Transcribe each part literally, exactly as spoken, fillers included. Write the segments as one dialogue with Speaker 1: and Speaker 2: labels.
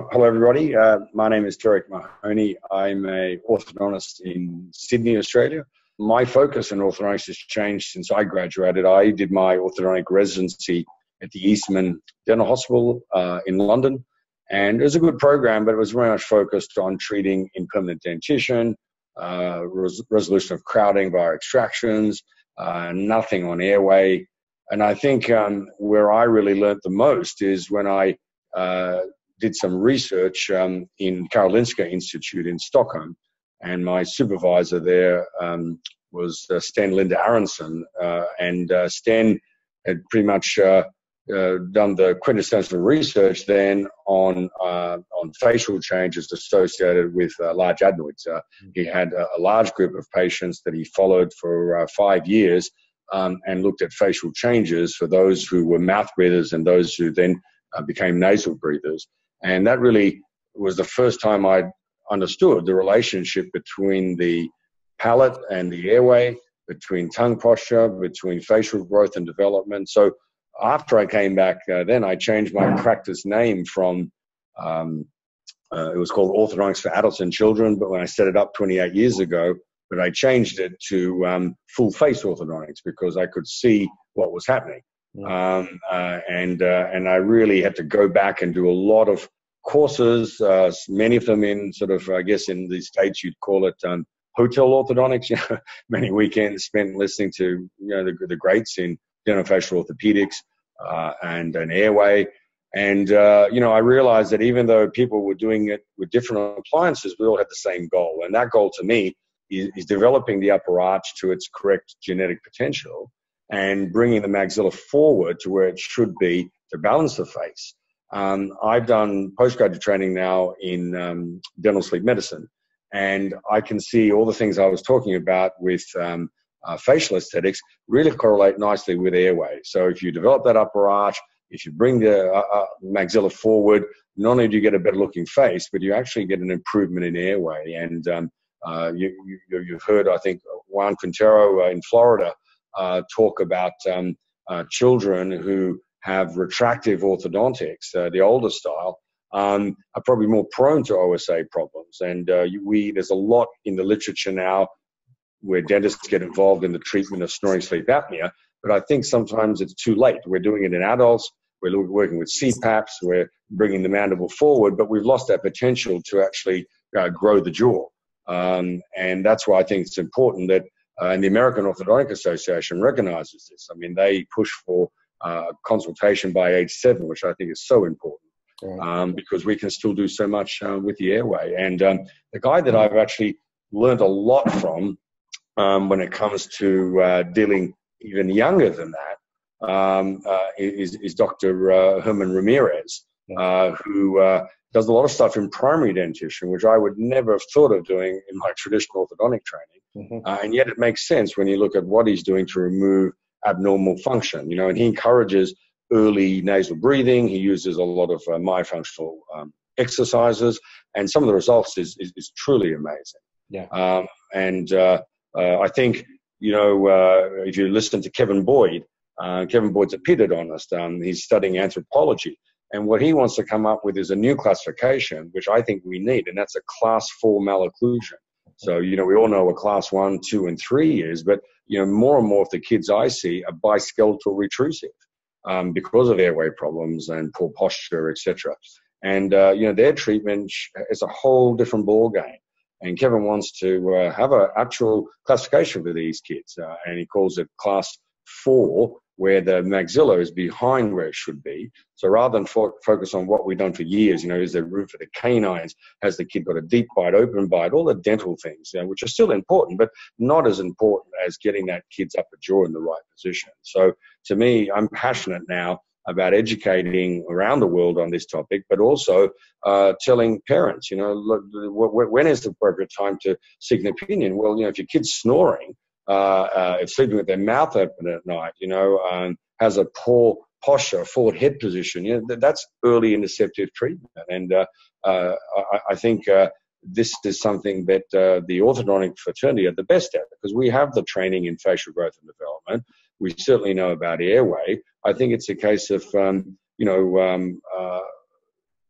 Speaker 1: hello, everybody. Uh, my name is Derek Mahoney. I'm a orthodontist in Sydney, Australia. My focus in orthodontics has changed since I graduated. I did my orthodontic residency at the Eastman Dental Hospital uh, in London, and it was a good program, but it was very much focused on treating impermanent dentition, uh, res resolution of crowding via extractions, uh, nothing on airway. And I think um, where I really learned the most is when I uh, did some research um, in Karolinska Institute in Stockholm, and my supervisor there um, was uh, Sten Linde Aronson, uh, and uh, Sten had pretty much uh, uh, done the quintessential research then on uh, on facial changes associated with uh, large adenoids. Uh, he had a, a large group of patients that he followed for uh, five years um, and looked at facial changes for those who were mouth breathers and those who then uh, became nasal breathers. And that really was the first time I understood the relationship between the palate and the airway, between tongue posture, between facial growth and development. So after I came back, uh, then I changed my practice name from, um, uh, it was called Orthodontics for Adults and Children, but when I set it up twenty-eight years ago, but I changed it to um, full face orthodontics because I could see what was happening. Um, uh, and uh, and I really had to go back and do a lot of courses, uh, many of them in sort of, I guess in the States you'd call it um, hotel orthodontics. You know, many weekends spent listening to you know the, the greats in dentofacial orthopedics uh, and an airway. And uh, you know, I realized that even though people were doing it with different appliances, we all had the same goal. And that goal to me is, is developing the upper arch to its correct genetic potential and bringing the maxilla forward to where it should be to balance the face. Um, I've done postgraduate training now in um, dental sleep medicine, and I can see all the things I was talking about with um, uh, facial aesthetics really correlate nicely with airway. So if you develop that upper arch, if you bring the uh, uh, maxilla forward, not only do you get a better looking face, but you actually get an improvement in airway. And um, uh, you, you, you've heard, I think, Juan Quintero uh, in Florida Uh, talk about um, uh, children who have retractive orthodontics, uh, the older style, um, are probably more prone to O S A problems. And uh, we there's a lot in the literature now where dentists get involved in the treatment of snoring sleep apnea, but I think sometimes it's too late. We're doing it in adults, we're working with C PAPs, we're bringing the mandible forward, but we've lost that potential to actually uh, grow the jaw. Um, and that's why I think it's important that Uh, and the American Orthodontic Association recognizes this. I mean, they push for uh, consultation by age seven, which I think is so important um, because we can still do so much uh, with the airway. And um, the guy that I've actually learned a lot from um, when it comes to uh, dealing even younger than that um, uh, is, is Doctor Uh, Herman Ramirez, uh, who uh, does a lot of stuff in primary dentition, which I would never have thought of doing in my traditional orthodontic training. Mm-hmm. uh, and yet it makes sense when you look at what he's doing to remove abnormal function, you know, and he encourages early nasal breathing. He uses a lot of uh, myofunctional um, exercises, and some of the results is, is, is truly amazing.
Speaker 2: Yeah.
Speaker 1: Um, and uh, uh, I think, you know, uh, if you listen to Kevin Boyd, uh, Kevin Boyd's a pedodontist. Um, he's studying anthropology. And what he wants to come up with is a new classification, which I think we need, and that's a class four malocclusion. So, you know, we all know what class one, two, and three is, but, you know, more and more of the kids I see are biskeletal retrusive um, because of airway problems and poor posture, et cetera. And, uh, you know, their treatment is a whole different ballgame. And Kevin wants to uh, have an actual classification for these kids, uh, and he calls it class four, where the maxilla is behind where it should be. So rather than fo focus on what we've done for years, you know, is there room for the canines? Has the kid got a deep bite, open bite, all the dental things, you know, which are still important, but not as important as getting that kid's upper jaw in the right position. So to me, I'm passionate now about educating around the world on this topic, but also uh, telling parents, you know, look, when is the appropriate time to seek an opinion? Well, you know, if your kid's snoring, Uh, uh, if sleeping with their mouth open at night, you know, um, has a poor posture, forward head position, you know, th that's early interceptive treatment. And uh, uh, I, I think uh, this is something that uh, the orthodontic fraternity are the best at, because we have the training in facial growth and development. We certainly know about airway. I think it's a case of, um, you know, um, uh,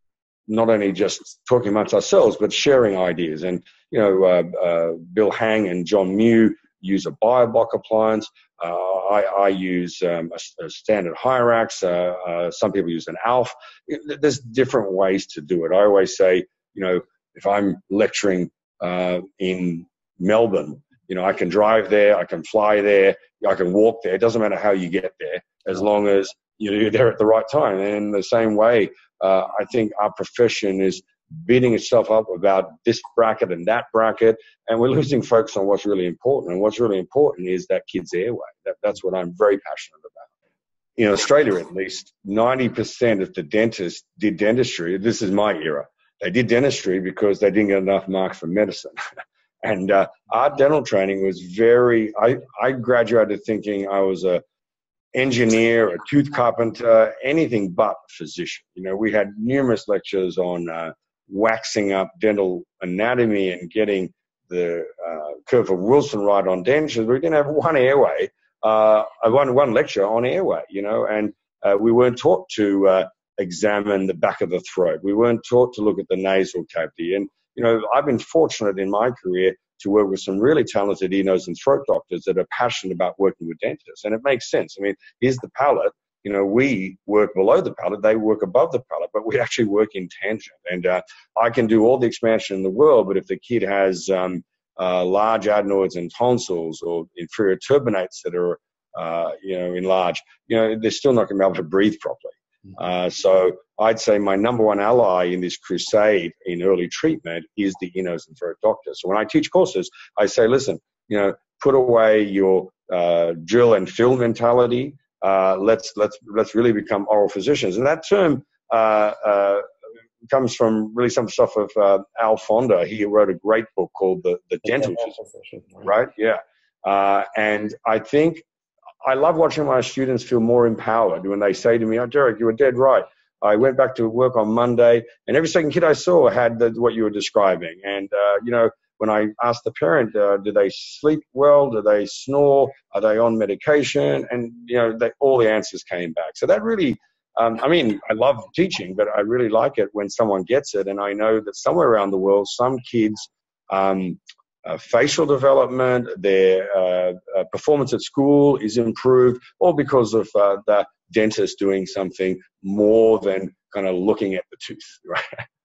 Speaker 1: not only just talking amongst ourselves, but sharing ideas. And, you know, uh, uh, Bill Hang and John Mew use a BioBlock appliance. Uh, I, I use um, a, a standard Hyrax. Uh, uh, some people use an Alf. There's different ways to do it. I always say, you know, if I'm lecturing uh, in Melbourne, you know, I can drive there, I can fly there, I can walk there. It doesn't matter how you get there, as long as you're there at the right time. And in the same way, uh, I think our profession is beating itself up about this bracket and that bracket, and we're losing focus on what's really important. And what's really important is that kid's airway. That, that's what I'm very passionate about. In Australia, at least, ninety percent of the dentists did dentistry. This is my era. They did dentistry because they didn't get enough marks for medicine. And uh, our dental training was very, I, I graduated thinking I was a engineer, a tooth carpenter, anything but physician. You know, we had numerous lectures on uh, waxing up dental anatomy and getting the uh, curve of Wilson right on dentures. We didn't have one airway, uh, one, one lecture on airway, you know, and uh, we weren't taught to uh, examine the back of the throat. We weren't taught to look at the nasal cavity. And, you know, I've been fortunate in my career to work with some really talented ear, nose, and throat doctors that are passionate about working with dentists. And it makes sense. I mean, here's the palate. You know, we work below the palate, they work above the palate, but we actually work in tangent. And uh, I can do all the expansion in the world, but if the kid has um, uh, large adenoids and tonsils or inferior turbinates that are, uh, you know, enlarged, you know, they're still not going to be able to breathe properly. Uh, so I'd say my number one ally in this crusade in early treatment is the ear, nose, and throat doctor. So when I teach courses, I say, listen, you know, put away your uh, drill and fill mentality. Uh, let's let's let's really become oral physicians. And that term uh, uh, comes from really some stuff of uh, Al Fonda. He wrote a great book called The, the Dental Physician, right? Yeah. Uh, and I think I love watching my students feel more empowered when they say to me, oh, Derek, you were dead right. I went back to work on Monday, and every second kid I saw had the, what you were describing. And, uh, you know, when I asked the parent, uh, do they sleep well? Do they snore? Are they on medication? And, you know, they, all the answers came back. So that really, um, I mean, I love teaching, but I really like it when someone gets it. And I know that somewhere around the world, some kids, um, Uh, facial development, their uh, uh, performance at school is improved, all because of uh, the dentist doing something more than kind of looking at the tooth, right?